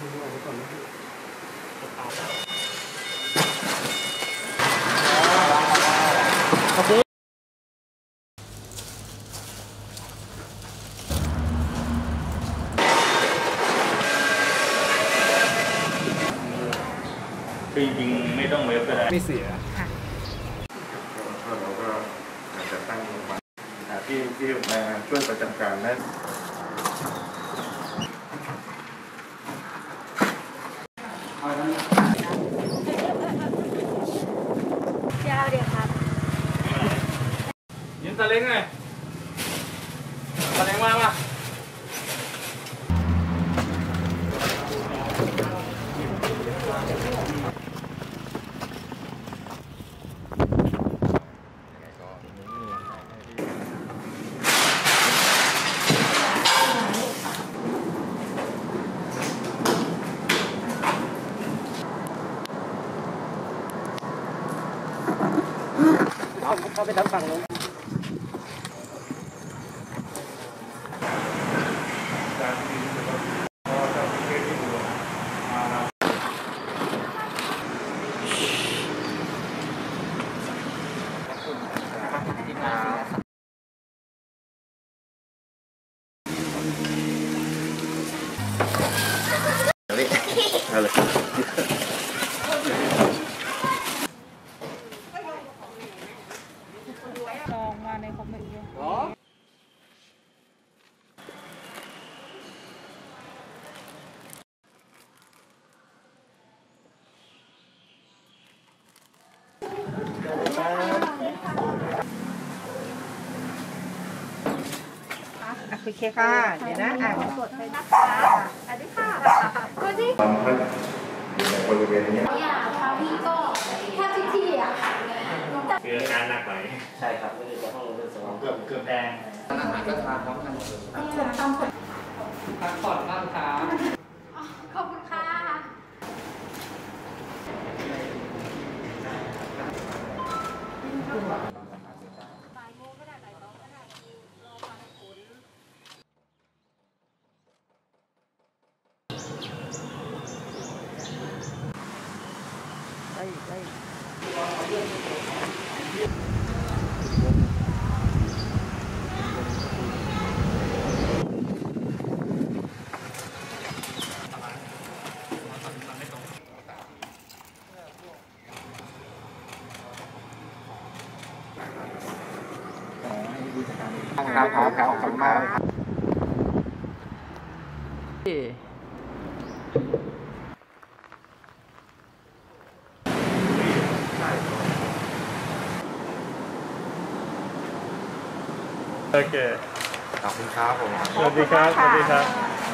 โอเคคือจริงๆไม่ต้องเวฟก็ได้ไม่เสียเราก็อาจจะตั้งโรงพยาบาลที่มาช่วยประจำการและยาวเดียวครับยืนตะเล้งไงตะเล้งมาเข้าไปทางฝั่งนู้นเอาเลยลองมาในคอมเมนต์ด้วยโอเคค่ะเดี๋ยวนะกดไปนะคะอันนี้ค่ะก็ที่บริเวณนี้ค่ะพี่ก็แค่ที่อ่ะคืออาการหนักไหมใช่ครับไม่ได้จะห้องเรื่องสมองเกือบแดงอาหารก็ทานพร้อมกันหมดเลยพักผ่อนบ้างครับขอบคุณค่ะครับขอบคุณมากโอเคขอบคุณครับผมสวัสดีครับสวัสดีครับ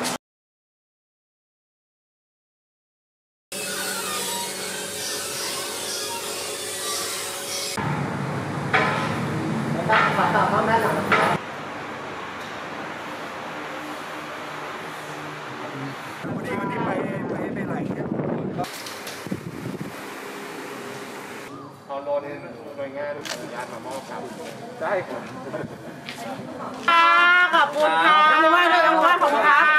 ฝากต่อพ่อแม่หลังวันนี้ไปไหนเนี่ยเราโดนหน่วยงานอนุญาตมามอบครับได้ครับขอบคุณค่ะขอบคุณค่ะขอบคุณค่ะ